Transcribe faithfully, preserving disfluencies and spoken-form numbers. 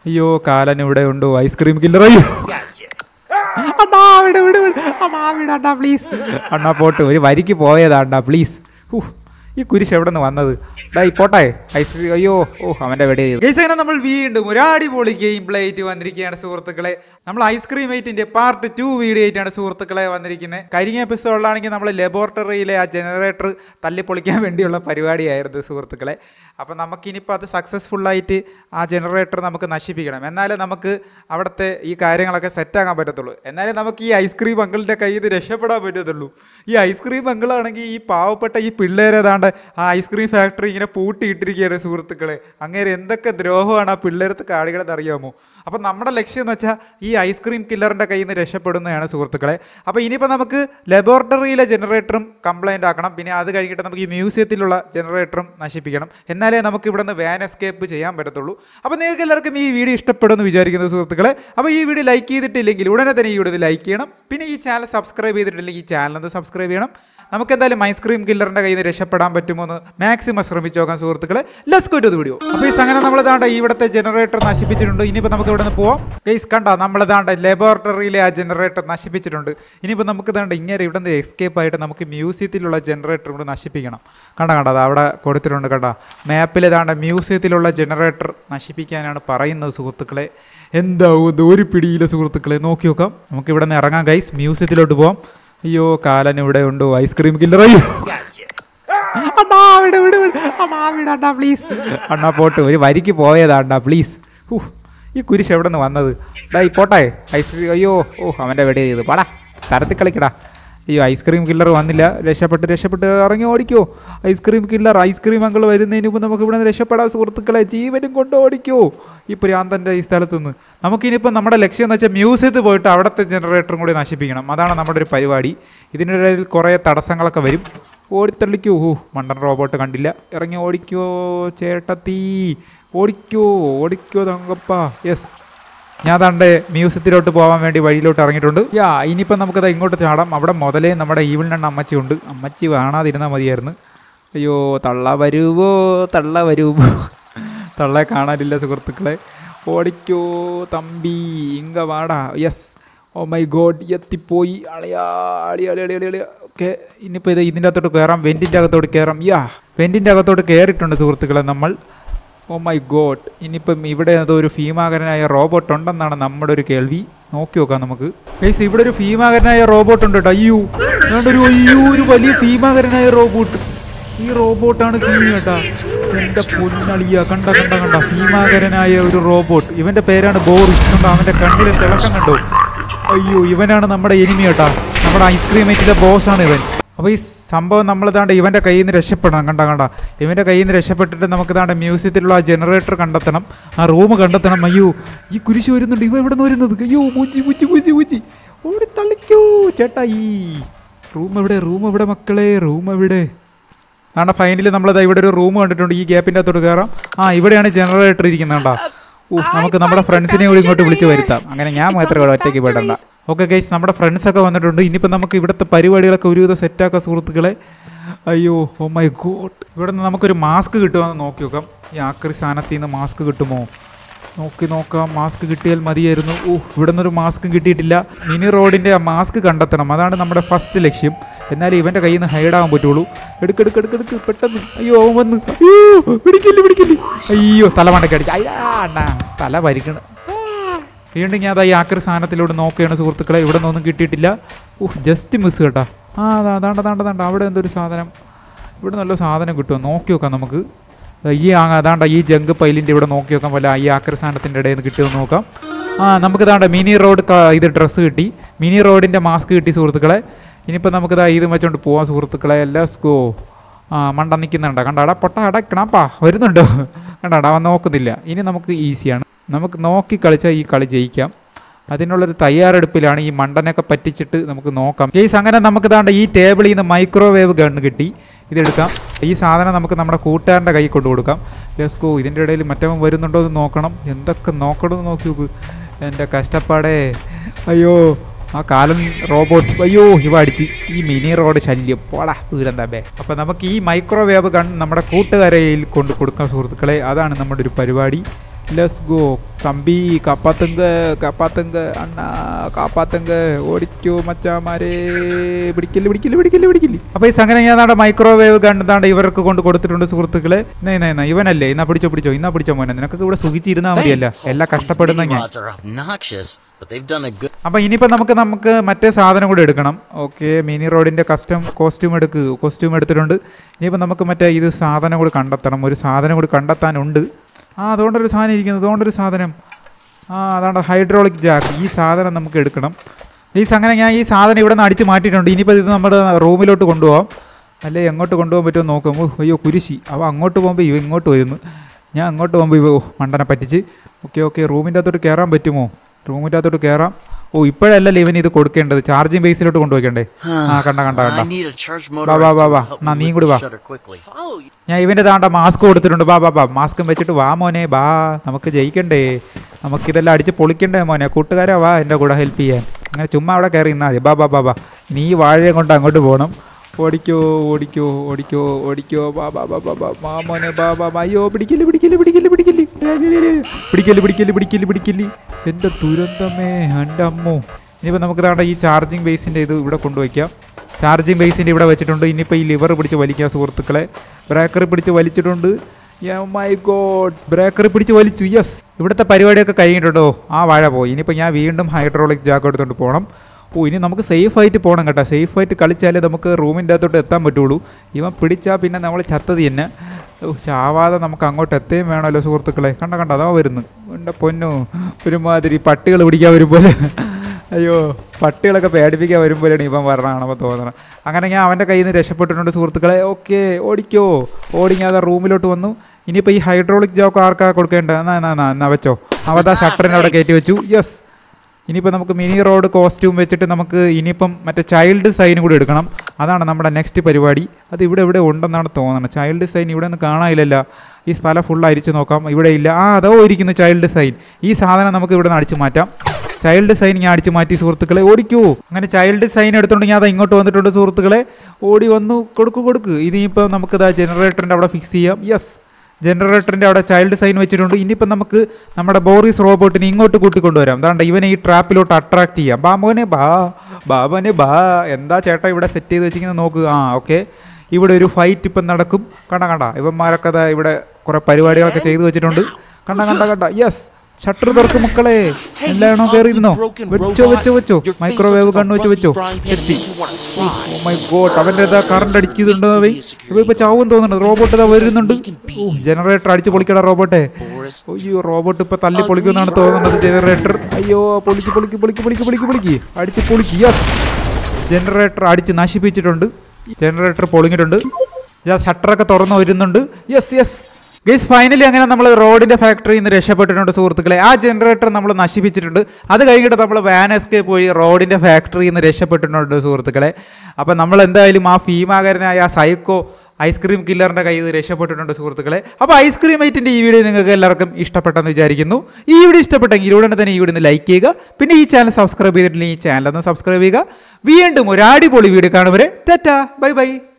അയ്യോ കാലൻ ഇവിടെ ഉണ്ടോ ഐസ്ക്രീം കില്ലർ അയ്യോ അണ്ണാ വിട വിട അണ്ണാ വിട അണ്ണാ പ്ലീസ് അണ്ണാ പോട്ട് ഒരു വരിക്ക് പോയതാ അണ്ണാ പ്ലീസ് ഈ കുരിശ് എവിടെ നിന്ന് വന്നത് ഡായി പോട്ടെ ഐസ്ക്രീം അയ്യോ ഓ അവൻ്റെ വെടി ഗൈസ് അങ്ങനെ നമ്മൾ വീണ്ടും ഒരു അടിപൊളി ഗെയിം പ്ലേ ആയിട്ട് വന്നിരിക്കുകയാണ് സുഹൃത്തുക്കളെ. നമ്മൾ ഐസ്ക്രീം എയ്റ്റിൻ്റെ പാർട്ട് ടു വീഡിയോ ആയിട്ടാണ് സുഹൃത്തുക്കളെ വന്നിരിക്കുന്നത്. കഴിഞ്ഞ എപ്പിസോഡിലാണെങ്കിൽ നമ്മൾ ലബോറട്ടറിയിലെ ആ ജനറേറ്റർ തല്ലിപ്പൊളിക്കാൻ വേണ്ടിയുള്ള പരിപാടിയായിരുന്നു സുഹൃത്തുക്കളെ. അപ്പം നമുക്കിനിപ്പോൾ അത് സക്സസ്ഫുള്ളായിട്ട് ആ ജനറേറ്റർ നമുക്ക് നശിപ്പിക്കണം, എന്നാലേ നമുക്ക് അവിടുത്തെ ഈ കാര്യങ്ങളൊക്കെ സെറ്റാക്കാൻ പറ്റത്തുള്ളൂ, എന്നാലേ നമുക്ക് ഈ ഐസ്ക്രീം അങ്കിളിൻ്റെ കയ്യിൽ നിന്ന് രക്ഷപ്പെടാൻ പറ്റത്തുള്ളൂ. ഈ ഐസ്ക്രീം അങ്കിളാണെങ്കിൽ ഈ പാവപ്പെട്ട ഈ പിള്ളേരേതാണ്ട് ആ ഐസ്ക്രീം ഫാക്ടറി ഇങ്ങനെ പൂട്ടിയിട്ടിരിക്കുകയാണ് സുഹൃത്തുക്കളെ. അങ്ങനെ എന്തൊക്കെ ദ്രോഹമാണ് ആ പിള്ളേരത്ത് കാണികളെന്ന് അറിയാമോ? അപ്പം നമ്മുടെ ലക്ഷ്യം എന്ന് വെച്ചാൽ ഈ ഐസ്ക്രീം കില്ലറിൻ്റെ കയ്യിൽ നിന്ന് രക്ഷപ്പെടുന്നതാണ് സുഹൃത്തുക്കളെ. അപ്പോൾ ഇനിയിപ്പോൾ നമുക്ക് ലബോറട്ടറിയിലെ ജനറേറ്ററും കംപ്ലൈൻ്റ് ആക്കണം, പിന്നെ അത് കഴിഞ്ഞിട്ട് നമുക്ക് ഈ മ്യൂസിയത്തിലുള്ള ജനറേറ്ററും നശിപ്പിക്കണം, എന്നാലേ നമുക്ക് ഇവിടെ നിന്ന് വാൻ എസ്കേപ്പ് ചെയ്യാൻ പറ്റത്തുള്ളൂ. അപ്പോൾ നിങ്ങൾക്ക് എല്ലാവർക്കും ഈ വീഡിയോ ഇഷ്ടപ്പെടുമെന്ന് വിചാരിക്കുന്നത് സുഹൃത്തുക്കളെ. അപ്പോൾ ഈ വീഡിയോ ലൈക്ക് ചെയ്തിട്ടില്ലെങ്കിൽ ഉടനെ തന്നെ ഈ വീഡിയോ ലൈക്ക് ചെയ്യണം, പിന്നെ ഈ ചാനൽ സബ്സ്ക്രൈബ് ചെയ്തിട്ടില്ലെങ്കിൽ ഈ ചാനൽ ഒന്ന് സബ്സ്ക്രൈബ് ചെയ്യണം. നമുക്ക് എന്തായാലും ഐസ്ക്രീം കില്ലറിൻ്റെ കയ്യിൽ നിന്ന് രക്ഷപ്പെടാൻ പറ്റുമോ എന്ന് മാക്സിമം ശ്രമിച്ചു നോക്കാം സുഹൃത്തുക്കളെ. Let's go to the video. അപ്പോൾ ഈ അങ്ങനെ നമ്മൾ ഇതാണ്ട് ഇവിടുത്തെ ജനറേറ്റർ നശിപ്പിച്ചിട്ടുണ്ട്. ഇനിയിപ്പോൾ നമുക്ക് ഇവിടെ നിന്ന് പോവാം. ഗൈസ് കണ്ടോ, നമ്മളിതാണ്ട് ലബോറട്ടറിയിലെ ആ ജനറേറ്റർ നശിപ്പിച്ചിട്ടുണ്ട്. ഇനിയിപ്പോൾ നമുക്ക് ഇതാണ്ട് ഇങ്ങനെ ഇവിടെ നിന്ന് എസ്കേപ്പ് ആയിട്ട് നമുക്ക് മ്യൂസിയത്തിലുള്ള ജനറേറ്റർ ഇവിടെ നശിപ്പിക്കണം. കണ്ട കണ്ട അത് അവിടെ കൊടുത്തിട്ടുണ്ട്. കണ്ട മാപ്പിൽ ഇതാണ്ട് മ്യൂസിയത്തിലുള്ള ജനറേറ്റർ നശിപ്പിക്കാനാണ് പറയുന്നത് സുഹൃത്തുക്കളെ. എന്താവും ഒരു പിടിയില്ല സുഹൃത്തുക്കളെ, നോക്കി നോക്കാം. നമുക്ക് ഇവിടെ നിന്ന് ഇറങ്ങാം ഗൈസ്, മ്യൂസിയത്തിലോട്ട് പോവാം. അയ്യോ കാലൻ ഇവിടെ ഉണ്ടോ ഐസ്ക്രീം കില്ലർ അയ്യോ അണ്ണാ വിട വിട അണ്ണാ വിട അണ്ണാ പ്ലീസ് അണ്ണാ പോട്ട് ഒരു വരിക്ക് പോയതാ അണ്ണാ പ്ലീസ് ഈ കുരിശ് എവിടെ നിന്ന് വന്നത് ഡായി പോട്ടെ ഐസ്ക്രീം അയ്യോ ഓ അവൻ്റെ വെടി ചെയ്ത് പാടാ തരത്തിൽ കളിക്കടാ. അയ്യോ ഐസ്ക്രീം കില്ലർ വന്നില്ല, രക്ഷപ്പെട്ട് രക്ഷപ്പെട്ട് ഇറങ്ങി ഓടിക്കോ ഐസ്ക്രീം കില്ലർ. ഐസ്ക്രീം അങ്കിൾ വരുന്നതിന് മുമ്പ് നമുക്ക് ഇവിടെ നിന്ന് രക്ഷപ്പെടാം സുഹൃത്തുക്കളെ, ജീവനും കൊണ്ട് ഓടിക്കോ ഈ പ്രാന്തൻ്റെ ഈ സ്ഥലത്തു നിന്ന്. നമുക്കിനിയിപ്പോൾ നമ്മുടെ ലക്ഷ്യം എന്ന് വെച്ചാൽ മ്യൂസിയത്തിൽ പോയിട്ട് അവിടുത്തെ ജനറേറ്ററും കൂടി നശിപ്പിക്കണം, അതാണ് നമ്മുടെ ഒരു പരിപാടി. ഇതിനിടയിൽ കുറേ തടസ്സങ്ങളൊക്കെ വരും. ഓടിത്തള്ളിക്കോ, ഓ മണ്ടൻ റോബോട്ട് കണ്ടില്ല, ഇറങ്ങി ഓടിക്കോ ചേട്ടത്തി, ഓടിക്കോ ഓടിക്കോ തങ്കപ്പ. യെസ്, ഞാൻ താണ്ടെ മ്യൂസിയത്തിലോട്ട് പോകാൻ വേണ്ടി വഴിയിലോട്ട് ഇറങ്ങിയിട്ടുണ്ട്. യാ ഇനിയിപ്പം നമുക്കത് ഇങ്ങോട്ട് ചാടാം. അവിടെ മുതലേ നമ്മുടെ ഈവിൾ നണ്ണ അമ്മച്ചി ഉണ്ട്, അമ്മച്ചി കാണാതിരുന്നാൽ മതിയായിരുന്നു. അയ്യോ തള്ള വരുവോ തള്ള വരുവോ, തള്ളെ കാണാനില്ല സുഹൃത്തുക്കളെ. ഓടിക്കോ തമ്പി ഇങ്ക വാടാ. യെസ്, ഓ മൈ ഗോഡ് എത്തിപ്പോയി അളിയാ അളി അളി അളി അളി അളി ഓക്കെ. ഇനിയിപ്പോൾ ഇത് ഇതിൻ്റെ അകത്തോട്ട് കയറാം, വെൻറ്റിൻ്റെ അകത്തോട്ട് കയറാം. യാ വെൻറ്റിൻ്റെ അകത്തോട്ട് കയറിയിട്ടുണ്ട് സുഹൃത്തുക്കളെ നമ്മൾ. ഓ മൈ ഗോഡ്, ഇനിയിപ്പം ഇവിടെ അതൊരു ഭീമാകരനായ റോബോട്ട് ഉണ്ടെന്നാണ് നമ്മുടെ ഒരു കേൾവി. നോക്കി നോക്കാം നമുക്ക്. ഗൈസ് ഇവിടെ ഒരു ഭീമാകരനായ റോബോട്ട് ഉണ്ട് കേട്ടോ. അയ്യോ ഒരു അയ്യോ ഒരു വലിയ ഭീമാകരനായ റോബോട്ട്. ഈ റോബോട്ടാണ് ഭീമ കേട്ടാ, എൻ്റെ പൊന്നളിയ. കണ്ട കണ്ട കണ്ട ഭീമാകരനായ ഒരു റോബോട്ട്. ഇവൻ്റെ പേരാണ് ബോറിസ്. കണ്ടോ അവൻ്റെ കണ്ണിലെ തിളക്കം കണ്ടോ. അയ്യോ ഇവനാണ് നമ്മുടെ എനിമി കേട്ടാ, നമ്മുടെ ഐസ്ക്രീം എയ്റ്റിലെ ബോസാണ് ഇവൻ. അപ്പോൾ ഈ സംഭവം നമ്മൾ താണ്ട് ഇവൻ്റെ കയ്യിൽ നിന്ന് രക്ഷപ്പെടണം. കണ്ട കണ്ട ഇവൻ്റെ കയ്യിൽ നിന്ന് രക്ഷപ്പെട്ടിട്ട് നമുക്ക് താണ്ട് മ്യൂസിയത്തിലുള്ള ആ ജനറേറ്റർ കണ്ടെത്തണം, ആ റൂം കണ്ടെത്തണം. അയ്യോ ഈ കുരിശ് വരുന്നുണ്ട്, ഇവ എവിടെ നിന്ന് വരുന്നത്? അയ്യോ മൂച്ചി മൂച്ചി മൂച്ചി മൂച്ചി ഓടി തള്ളിക്കോ ചേട്ടാ. ഈ റൂം എവിടെ, റൂം എവിടെ മക്കളെ, റൂം എവിടെ? ആണ്ട ഫൈനലി നമ്മളത് ഇവിടെ ഒരു റൂം കണ്ടിട്ടുണ്ട്. ഈ ഗ്യാപ്പിൻ്റെ അകത്തോട്ട് കയറാം. ആ ഇവിടെയാണ് ജനറേറ്റർ ഇരിക്കുന്നത് കേട്ടോ. ഓ നമുക്ക് നമ്മുടെ ഫ്രണ്ട്സിനെ കൂടി ഇങ്ങോട്ട് വിളിച്ച് വരുത്താം. അങ്ങനെ ഞാൻ മാത്രമേ ഇവിടെ ഒറ്റയ്ക്ക് പോയിടണ്ട. ഓക്കെ ഗൈസ്, നമ്മുടെ ഫ്രണ്ട്സൊക്കെ വന്നിട്ടുണ്ട്. ഇനിയിപ്പോൾ നമുക്ക് ഇവിടുത്തെ പരിപാടികളൊക്കെ ഒരുവിധം സെറ്റാക്കാം സുഹൃത്തുക്കളെ. അയ്യോ ഓ മൈ ഗോഡ്, ഇവിടെ നിന്ന് നമുക്കൊരു മാസ്ക് കിട്ടുമെന്ന് നോക്കി നോക്കാം. ഈ ആക്രി സാധനത്തിൽ നിന്ന് മാസ്ക് കിട്ടുമോ നോക്കി നോക്കാം. മാസ്ക് കിട്ടിയാൽ മതിയായിരുന്നു. ഓ ഇവിടെ നിന്നൊരു മാസ്കും കിട്ടിയിട്ടില്ല. മിനി റോഡിൻ്റെ ആ മാസ്ക് കണ്ടെത്തണം, അതാണ് നമ്മുടെ ഫസ്റ്റ് ലക്ഷ്യം. എന്നാലും ഇവൻ്റെ കയ്യിൽ നിന്ന് ഹൈഡാകാൻ പറ്റുള്ളൂ. എടുക്കെടുക്ക് എടുക്കെടുക്ക് പെട്ടെന്ന്. അയ്യോ അവൻ വന്ന്, അയ്യോ പിടിക്കില്ല പിടിക്കില്ല. അയ്യോ തല മണ്ടയ്ക്ക് അടിച്ചു. അയ്യാ അണ്ണാ തല പരിക്കണം. വീണ്ടും ഞാൻ അതാ ഈ ആക്രി സാധനത്തിലൂടെ നോക്കുകയാണ് സുഹൃത്തുക്കളെ. ഇവിടെ നിന്നൊന്നും കിട്ടിയിട്ടില്ല. ഓഹ് ജസ്റ്റ് മിസ് കേട്ടാ. ആ അതാണ്ട താണ്ട താണ്ട അവിടെ എന്തൊരു സാധനം, ഇവിടെ നല്ല സാധനം കിട്ടുമോ നോക്കി നോക്കാം നമുക്ക്. ഈ അതാണ്ട ഈ ജങ്ക് പൈലിൻ്റെ ഇവിടെ നോക്കി നോക്കാം, വല്ല ഈ ആക്രി സാധനത്തിൻ്റെ ഇടയിൽ നിന്ന് കിട്ടിയെന്ന് നോക്കാം. ആ നമുക്ക് താണ്ട മിനി റോഡ് ഇത് ഡ്രസ്സ് കിട്ടി, മിനി റോഡിൻ്റെ മാസ്ക് കിട്ടി സുഹൃത്തുക്കളെ. ഇനിയിപ്പോൾ നമുക്കിതാ ഇത് വെച്ചോണ്ട് പോവാം സുഹൃത്തുക്കളെ. Let's go. ആ മണ്ട നിൽക്കുന്നുണ്ടോ കണ്ടാടാ, പൊട്ട അടക്കണപ്പാ വരുന്നുണ്ടോ കണ്ടാടാ, അവൻ നോക്കുന്നില്ല. ഇനി നമുക്ക് ഈസിയാണ്, നമുക്ക് നോക്കി കളിച്ചാൽ ഈ കളി ജയിക്കാം. അതിനുള്ളൊരു തയ്യാറെടുപ്പിലാണ്. ഈ മണ്ടനൊക്കെ പറ്റിച്ചിട്ട് നമുക്ക് നോക്കാം ഗെയ്സ്. അങ്ങനെ നമുക്ക് താണ്ട ഈ ടേബിളിൽ നിന്ന് മൈക്രോവേവ് ഗണ്ണ് കിട്ടി, ഇതെടുക്കാം. ഈ സാധനം നമുക്ക് നമ്മുടെ കൂട്ടുകാരൻ്റെ കൈ കൊണ്ടു കൊടുക്കാം. Let's go. ഇതിൻ്റെ ഇടയിൽ മറ്റവൻ വരുന്നുണ്ടോ എന്ന് നോക്കണം. എന്തൊക്കെ നോക്കണമെന്ന് നോക്കി നോക്ക്, എൻ്റെ കഷ്ടപ്പാടേ. അയ്യോ ആ കാലൻ റോബോട്ട്, അയ്യോ ഇവ അടിച്ച്. ഈ മിനി റോഡ് ശല്യം പോടാ ദൂരെന്താ ബേ. അപ്പോൾ നമുക്ക് ഈ മൈക്രോവേവ് ഗൺ നമ്മുടെ കൂട്ടുകാരയിൽ കൊണ്ട് കൊടുക്കാം സുഹൃത്തുക്കളെ, അതാണ് നമ്മുടെ ഒരു പരിപാടി. ലെറ്റ്സ് ഗോ തമ്പി കാപ്പാത്തുങ്ക കാപ്പാത്തുങ്ക അണ്ണ കാപ്പാത്തുങ്ക ഓടിക്കോ മച്ചാമാരെ പിടിക്കല് പിടിക്കല് പിടിക്കല് പിടിക്കല്. അപ്പോൾ ഈ സംഗതി ഞാൻ നാടെ മൈക്രോവേവ് കണ്ടാണ്ട് ഇവർക്ക് കൊണ്ട് കൊടുത്തിട്ടുണ്ട് സുഹൃത്തുക്കളെ. എന്നാ ഇവനല്ലേ ഇന്നാ പിടിച്ചോ പിടിച്ചോ ഇന്നാ പിടിച്ചോ മോനെ, നിനക്കൊക്കെ ഇവിടെ സുഖിച്ചിരുന്നാൽ മതിയല്ല, എല്ലാം കഷ്ടപ്പെടുന്ന ഞാൻ. അപ്പം ഇനിയിപ്പോൾ നമുക്ക് നമുക്ക് മറ്റേ സാധനം കൂടെ എടുക്കണം. ഓക്കെ, മിനി റോഡിൻ്റെ കസ്റ്റം കോസ്റ്റ്യൂം എടുക്ക് കോസ്റ്റ്യൂം എടുത്തിട്ടുണ്ട്. ഇനിയിപ്പോൾ നമുക്ക് മറ്റേ ഇത് സാധനം കൂടി കണ്ടെത്തണം, ഒരു സാധനം കൂടി കണ്ടെത്താനുണ്ട്. ആ അതുകൊണ്ടൊരു സാധനം ഇരിക്കുന്നത്, അതുകൊണ്ടൊരു സാധനം. ആ അതാണ് ഹൈഡ്രോളിക് ജാക്ക്. ഈ സാധനം നമുക്ക് എടുക്കണം. ഈ അങ്ങനെ ഞാൻ ഈ സാധനം ഇവിടെ നിന്ന് അടിച്ച് മാറ്റിയിട്ടുണ്ട്. ഇനിയിപ്പോൾ ഇത് നമ്മുടെ റൂമിലോട്ട് കൊണ്ടുപോകാം, അല്ലേ എങ്ങോട്ട് കൊണ്ടുപോകാൻ പറ്റുമോ നോക്കാം. ഓ അയ്യോ കുരിശി, അവ അങ്ങോട്ട് പോകുമ്പോൾ ഇവ ഇങ്ങോട്ട് വരുന്നു, ഞാൻ അങ്ങോട്ട് പോകുമ്പോൾ ഇവ മണ്ടനെ പറ്റിച്ച്. ഓക്കെ ഓക്കെ, റൂമിൻ്റെ അകത്തോട്ട് കയറാൻ പറ്റുമോ? റൂമിൻ്റെ അകത്തോട്ട് കയറാം. ഓ ഇപ്പോഴല്ലല്ലോ ഇവൻ ഇത് കൊടുക്കേണ്ടത്, ചാർജിങ് ബേസിലോട്ട് കൊണ്ടുപോയിക്കണ്ടേ. ആ കണ്ട കണ്ട കണ്ട വാ വാ വാ വാ എന്നാ നീ കൂടി വാ. ഞാൻ ഇവൻ്റെ താണ്ട മാസ്ക് കൊടുത്തിട്ടുണ്ട്. ബാ ബാ ബാ മാസ്കും വെച്ചിട്ട് വാ മോനെ ബാ, നമുക്ക് ജയിക്കണ്ടേ, നമുക്കിതെല്ലാം അടിച്ച് പൊളിക്കണ്ടേ മോനെ. കൂട്ടുകാരാ വാ എൻ്റെ കൂടെ ഹെൽപ്പ് ചെയ്യാൻ. അങ്ങനെ ചുമ്മാ അവിടെ കയറി നിന്നാൽ മതി. ബാ ബാ ബാ ബാ നീ വാഴയെ കൊണ്ട് അങ്ങോട്ട് പോകണം. ഓടിക്കോ ഓടിക്കോ ഓടിക്കോ ഓടിക്കോ ബാ ബാ ബാ ബാ ബാ മാ മോനെ ബാ ബാ ബാ. അയ്യോ പിടിക്കല് പിടിക്കല് പിടിക്കല് പിടിക്കല് പിടിക്കല് പിടിക്കല് പിടിക്കല് പിടിക്കല് എൻ്റെ ദുരന്തമേ എൻ്റെ അമ്മോ. ഇനിയിപ്പോൾ നമുക്ക് താണ്ട ഈ ചാർജിങ് ബേസിൻ്റെ ഇത് ഇവിടെ കൊണ്ടുവയ്ക്കാം. ചാർജിങ് ബേസിൻ്റെ ഇവിടെ വെച്ചിട്ടുണ്ട്. ഇനിയിപ്പോൾ ഈ ലിവർ പിടിച്ച് വലിക്കാം സുഹൃത്തുക്കളെ. ബ്രേക്കർ പിടിച്ച് വലിച്ചിട്ടുണ്ട്. മൈ ഗോഡ്, ബ്രേക്കർ പിടിച്ച് വലിച്ചു. യെസ്, ഇവിടുത്തെ പരിപാടിയൊക്കെ കഴിഞ്ഞിട്ടുണ്ടോ. ആ വാഴ പോയി. ഇനിയിപ്പോൾ ഞാൻ വീണ്ടും ഹൈഡ്രോളിക് ജാക്ക് എടുത്തുകൊണ്ട് പോകണം. ഓ ഇനി നമുക്ക് സേഫായിട്ട് പോകണം കേട്ടോ. സേഫായിട്ട് കളിച്ചാലേ നമുക്ക് റൂമിൻ്റെ അകത്തോട്ട് എത്താൻ പറ്റുള്ളൂ. ഇവൻ പിടിച്ചാൽ പിന്നെ നമ്മൾ ചത്തത് തന്നെ. ചാവാതെ നമുക്ക് അങ്ങോട്ട് എത്തുകയും വേണമല്ലോ സുഹൃത്തുക്കളെ. കണ്ട കണ്ട അതാ വരുന്നു എൻ്റെ പൊന്നു, ഒരുമാതിരി പട്ടികൾ പിടിക്കാൻ വരുമ്പോലെ. അയ്യോ പട്ടികളൊക്കെ പേടിപ്പിക്കാൻ വരുമ്പോഴാണ് ഇവൻ വരണമാണെന്ന് തോന്നണം. അങ്ങനെ ഞാൻ അവൻ്റെ കയ്യിൽ നിന്ന് രക്ഷപ്പെട്ടിട്ടുണ്ട് സുഹൃത്തുക്കളെ. ഓക്കെ ഓടിക്കോ ഓടി. ഞാൻ റൂമിലോട്ട് വന്നു. ഇനിയിപ്പോൾ ഈ ഹൈഡ്രോളിക് ജോക്ക് ആർക്കാ കൊടുക്കേണ്ടത്? എന്നാ എന്നാ എന്നാ വെച്ചോ. അവതാ ഷട്ടറിനെ അവിടെ കയറ്റി വെച്ചു. യെസ്, ഇനിയിപ്പോൾ നമുക്ക് മിനി റോഡ് കോസ്റ്റ്യൂം വെച്ചിട്ട് നമുക്ക് ഇനിയിപ്പം മറ്റേ ചൈൽഡ് സൈൻ കൂടി എടുക്കണം. അതാണ് നമ്മുടെ നെക്സ്റ്റ് പരിപാടി. അത് ഇവിടെ ഇവിടെ ഉണ്ടെന്നാണ് തോന്നുന്നത്. ചൈൽഡ് സൈൻ ഇവിടെ നിന്ന് കാണാനില്ലല്ലോ. ഈ സ്ഥലം ഫുൾ അരിച്ച് നോക്കാം, ഇവിടെ ഇല്ല. ആ അതോ ഇരിക്കുന്നു ചൈൽഡ് സൈൻ. ഈ സാധനം നമുക്ക് ഇവിടെ നിന്ന് അടിച്ച് മാറ്റാം. ചൈൽഡ് സൈൻ ഞാൻ അടിച്ച് മാറ്റി സുഹൃത്തുക്കളെ. ഓടിക്കൂ. അങ്ങനെ ചൈൽഡ് സൈൻ എടുത്തുകൊണ്ട് ഞാൻ അത് ഇങ്ങോട്ട് വന്നിട്ടുണ്ട് സുഹൃത്തുക്കളെ. ഓടി വന്നു. കൊടുക്കു കൊടുക്ക്. ഇനിയിപ്പോൾ നമുക്കിതാ ജനറേറ്ററിൻ്റെ അവിടെ ഫിക്സ് ചെയ്യാം. യെസ്, ജനറേറ്ററിൻ്റെ അവിടെ ചൈൽഡ് സൈൻ വെച്ചിട്ടുണ്ട്. ഇനിയിപ്പം നമുക്ക് നമ്മുടെ ബോറിസ് റോബോട്ടിനെ ഇങ്ങോട്ട് കൂട്ടിക്കൊണ്ടുവരാം. അതാണ്ട് ഇവനെ ഈ ട്രാപ്പിലോട്ട് അട്രാക്ട് ചെയ്യാം. ബാബോനെ ബാ ബാബോനെ ബാ. എന്താ ചേട്ടാ ഇവിടെ സെറ്റ് ചെയ്ത് വെച്ചിരിക്കുന്നത് നോക്കുക. ആ ഓക്കെ, ഇവിടെ ഒരു ഫൈറ്റ് ഇപ്പം നടക്കും. കണ്ട കണ്ട ഇവന്മാരൊക്കെ അതാ ഇവിടെ കുറേ പരിപാടികളൊക്കെ ചെയ്തു വെച്ചിട്ടുണ്ട്. കണ്ട കണ്ട കണ്ട യെസ്, ഷട്ടർ തുറക്ക് മക്കളെ. എല്ലാണോ കയറിയിരുന്നോ? വെച്ചോ വെച്ചോ വെച്ചോ. മൈക്രോവേവ് കണ്ണ് വെച്ച് വെച്ചോ. എത്തി. ഓ മൈ ഗോഡ്, അവൻ്റെ ഇതാ കറണ്ട് അടിക്കുന്നുണ്ടോ? ഇവ ഇപ്പൊ ചാവും തോന്നുന്നുണ്ട്. റോബോട്ട് ഇതാ വരുന്നുണ്ട്. ഓ ജനറേറ്റർ അടിച്ച് പൊളിക്കടാ റോബോട്ടെ. അയ്യോ റോബോട്ട് ഇപ്പൊ തല്ലി പൊളിക്കുന്നാണ് തോന്നുന്നത് ജനറേറ്റർ. അയ്യോ പൊളിക്ക് പൊളിക്ക് പൊളിക്ക് പൊളിക്ക് പൊളിക്ക് പൊളിക്ക് അടിച്ച് പൊളിക്ക്. യെസ്, ജനറേറ്റർ അടിച്ച് നശിപ്പിച്ചിട്ടുണ്ട്. ജനറേറ്റർ പൊളിഞ്ഞിട്ടുണ്ട്. ഷട്ടറൊക്കെ തുറന്നു വരുന്നുണ്ട്. യെസ് യെസ് ഗൈസ്, ഫൈനലി അങ്ങനെ നമ്മൾ റോഡിൻ്റെ ഫാക്ടറിയിൽ നിന്ന് രക്ഷപ്പെട്ടിട്ടുണ്ട് സുഹൃത്തുക്കളെ. ആ ജനറേറ്റർ നമ്മൾ നശിപ്പിച്ചിട്ടുണ്ട്. അത് കഴിഞ്ഞിട്ട് നമ്മൾ വാൻ എസ്കേപ്പ് പോയി റോഡിൻ്റെ ഫാക്ടറിയിൽ നിന്ന് രക്ഷപ്പെട്ടിട്ടുണ്ട് സുഹൃത്തുക്കളെ. അപ്പം നമ്മൾ എന്തായാലും ആ ഭീമാകരനായ ആ സൈക്കോ ഐസ്ക്രീം കില്ലറിൻ്റെ കയ്യിൽ നിന്ന് രക്ഷപ്പെട്ടിട്ടുണ്ട് സുഹൃത്തുക്കളെ. അപ്പോൾ ഐസ്ക്രീം ഐറ്റിൻ്റെ ഈ വീഡിയോ നിങ്ങൾക്ക് എല്ലാവർക്കും ഇഷ്ടപ്പെട്ടെന്ന് വിചാരിക്കുന്നു. ഈ വീഡിയോ ഇഷ്ടപ്പെട്ടെങ്കിൽ ഉടനെ തന്നെ ഈ വീഡിയോ ഒന്ന് ലൈക്ക് ചെയ്യുക. പിന്നെ ഈ ചാനൽ സബ്സ്ക്രൈബ് ചെയ്തിട്ടില്ലെങ്കിൽ ഈ ചാനൽ ഒന്ന് സബ്സ്ക്രൈബ് ചെയ്യുക. വീണ്ടും ഒരു അടിപൊളി വീഡിയോ കാണും വരെ ടാറ്റാ ബൈ ബൈ.